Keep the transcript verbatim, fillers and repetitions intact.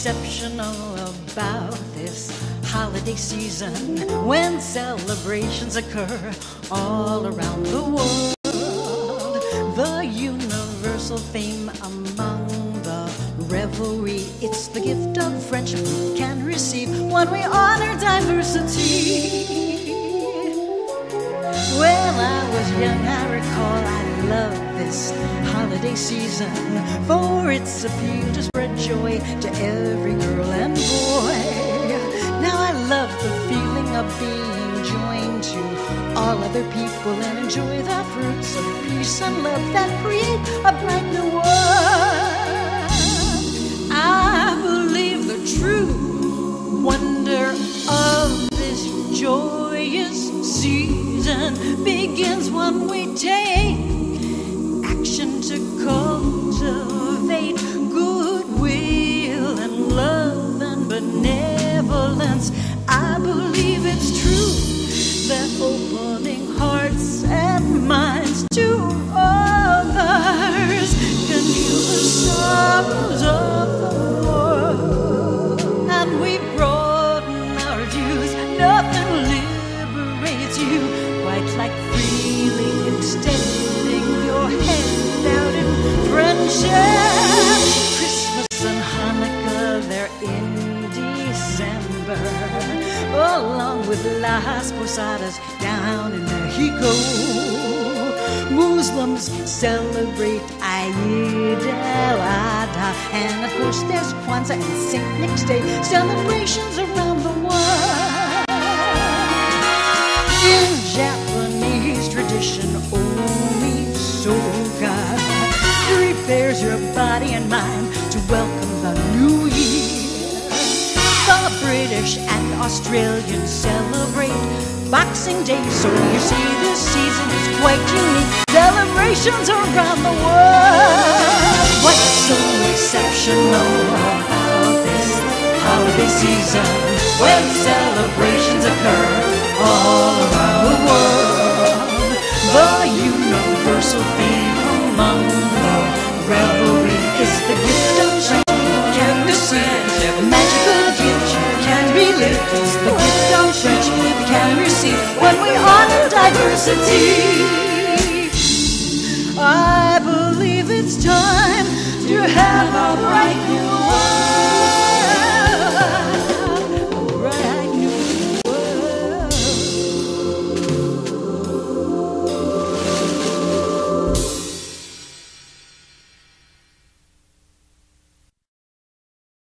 exceptional about this holiday season, when celebrations occur all around the world. The universal theme among the revelry, it's the gift of friendship we can receive when we honor diversity. Well, I was young, I recall, I love this holiday season, for its appeal to spread joy to every girl and boy. Now I love the feeling of being joined to all other people and enjoy the fruits of peace and love that create a bright new world. I believe the true wonder of this joyous season begins when we take action to cultivate goodwill and love and benevolence. I believe it's true that opening hearts and minds to others can heal the sorrows of the world. And we broaden our views. Nothing liberates you quite like freely extending your hand out in friendship. Christmas and Hanukkah, they're in December, along with Las Posadas down in Mexico. Muslims celebrate Eid al-Adha, and of course there's Kwanzaa and Saint Nick's Day, celebrations around the world. In Japanese tradition, Omisoka prepares your body and mind to welcome the new year. The British and Australians celebrate Boxing Day, so you see this season is quite unique. Celebrations around the world. What's so exceptional about this holiday season, when celebrations occur all around the world? The universal theme among the revelry is the gift of friendship you can receive. The magical gift you can relive is the gift of friendship you can receive when we honor diversity. I believe it's time to have a bright new